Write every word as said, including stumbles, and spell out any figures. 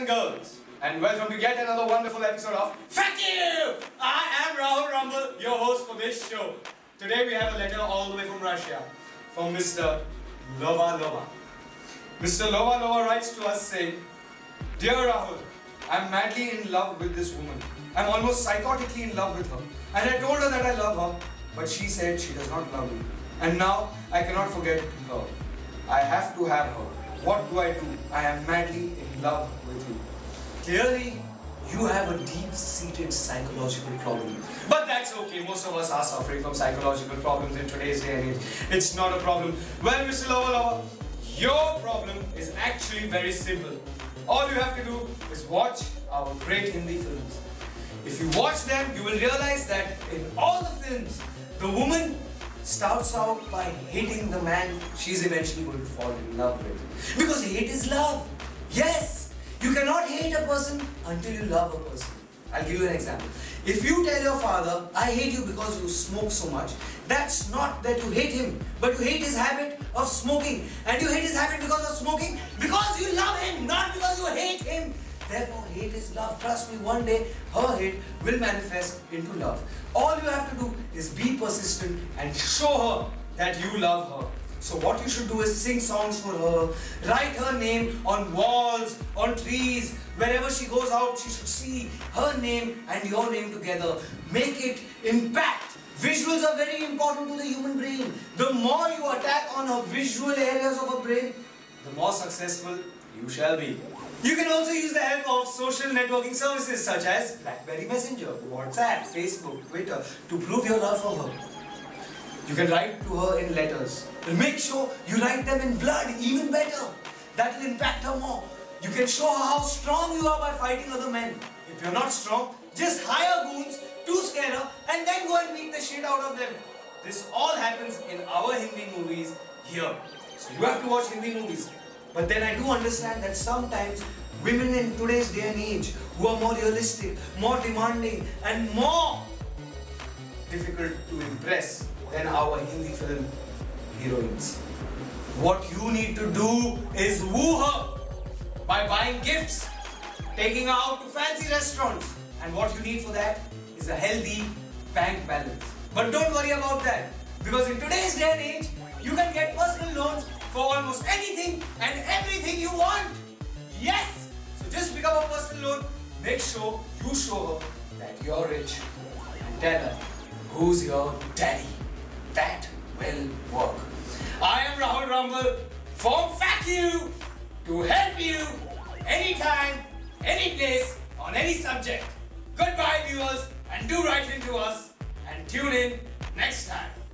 girls, and welcome to yet another wonderful episode of Fuck You! I am Rahul Rumble, your host for this show. Today we have a letter all the way from Russia, from Mister Lova Lova. Mister Lova Lova writes to us saying, Dear Rahul, I am madly in love with this woman. I am almost psychotically in love with her. And I told her that I love her, but she said she does not love me. And now I cannot forget her. I have to have her. What do I do? I am madly in love with you. Clearly, you have a deep-seated psychological problem. But that's okay. Most of us are suffering from psychological problems in today's day and age. It's not a problem. Well, Mister Lova Lova, your problem is actually very simple. All you have to do is watch our great Hindi films. If you watch them, you will realize that in all the films, the woman starts out by hating the man she's eventually going to fall in love with. Because hate is love. Yes, you cannot hate a person until you love a person. I'll give you an example. If you tell your father, I hate you because you smoke so much, that's not that you hate him, but you hate his habit of smoking. And you hate his habit because of smoking because you love him, not because you hate him. Therefore, hate is love. Trust me, one day her hate will manifest into love. All you have to do is be persistent and show her that you love her. So what you should do is sing songs for her, write her name on walls, on trees, wherever she goes out, she should see her name and your name together. Make it impact. Visuals are very important to the human brain. The more you attack on her visual areas of her brain, the more successful you shall be. You can also use the help of social networking services such as BlackBerry Messenger, WhatsApp, Facebook, Twitter to prove your love for her. You can write to her in letters. And make sure you write them in blood, even better. That will impact her more. You can show her how strong you are by fighting other men. If you're not strong, just hire goons to scare her and then go and beat the shit out of them. This all happens in our Hindi movies here. So you have to watch Hindi movies. But then I do understand that sometimes women in today's day and age who are more realistic, more demanding and more difficult to impress than our Hindi film heroines. What you need to do is woo her by buying gifts, taking her out to fancy restaurants, and what you need for that is a healthy bank balance. But don't worry about that, because in today's day and age, you can get personal loans for almost anything and everything you want. Yes! So just pick up a personal loan, make sure you show her that you're rich, and tell her who's your daddy. That will work. I am Rahul Rumble from Fuck You to help you anytime, any place, on any subject. Goodbye viewers, and do write into us and tune in next time.